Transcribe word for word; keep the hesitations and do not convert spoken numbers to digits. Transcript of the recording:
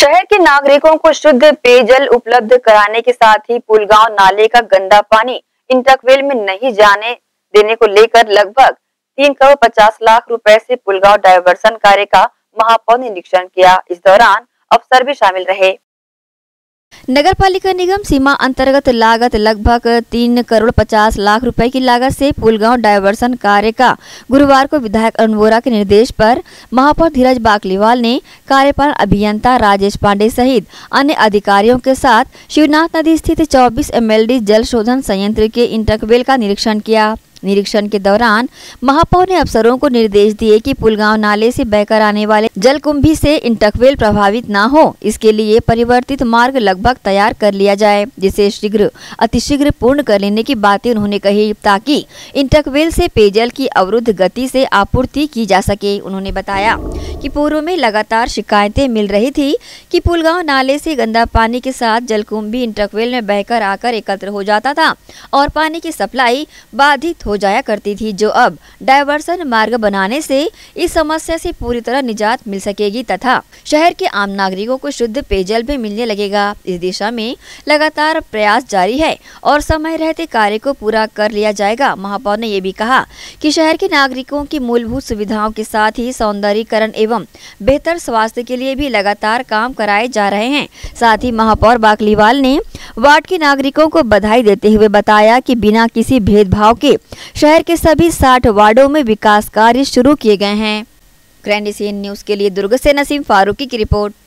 शहर के नागरिकों को शुद्ध पेयजल उपलब्ध कराने के साथ ही पुलगांव नाले का गंदा पानी इंटकवेल में नहीं जाने देने को लेकर लगभग तीन करोड़ पचास लाख रुपए से पुलगांव डायवर्सन कार्य का महापौर ने निरीक्षण किया। इस दौरान अफसर भी शामिल रहे। नगर पालिका निगम सीमा अंतर्गत लागत लगभग तीन करोड़ पचास लाख रुपए की लागत से पुलगांव डायवर्सन कार्य का गुरुवार को विधायक अरुण वोरा के निर्देश पर महापौर धीरज बाकलीवाल ने कार्यपालन अभियंता राजेश पांडे सहित अन्य अधिकारियों के साथ शिवनाथ नदी स्थित चौबीस एम एल डी जल शोधन संयंत्र के इंटकवेल का निरीक्षण किया। निरीक्षण के दौरान महापौर ने अफसरों को निर्देश दिए कि पुलगांव नाले से बहकर आने वाले जलकुंभी से इंटकवेल प्रभावित न हो, इसके लिए परिवर्तित मार्ग लगभग तैयार कर लिया जाए, जिसे शीघ्र अतिशीघ्र पूर्ण कर लेने की बातें उन्होंने कही ताकि इंटकवेल से पेयजल की अवरुद्ध गति से आपूर्ति की जा सके। उन्होंने बताया कि पूर्व में लगातार शिकायतें मिल रही थी कि पुलगांव नाले से गंदा पानी के साथ जलकुंभी इंटकवेल में बहकर आकर एकत्र हो जाता था और पानी की सप्लाई बाधित हो जाया करती थी, जो अब डायवर्सन मार्ग बनाने से इस समस्या से पूरी तरह निजात मिल सकेगी तथा शहर के आम नागरिकों को शुद्ध पेयजल भी मिलने लगेगा। इस दिशा में लगातार प्रयास जारी है और समय रहते कार्य को पूरा कर लिया जाएगा। महापौर ने ये भी कहा कि शहर के नागरिकों की मूलभूत सुविधाओं के साथ ही सौंदर्यीकरण एवं बेहतर स्वास्थ्य के लिए भी लगातार काम कराए जा रहे हैं। साथ ही महापौर बाकलीवाल ने वार्ड के नागरिकों को बधाई देते हुए बताया कि बिना किसी भेदभाव के शहर के सभी साठ वार्डों में विकास कार्य शुरू किए गए हैं। ग्रैंड एशियन न्यूज के लिए दुर्ग से नसीम फारूकी की रिपोर्ट।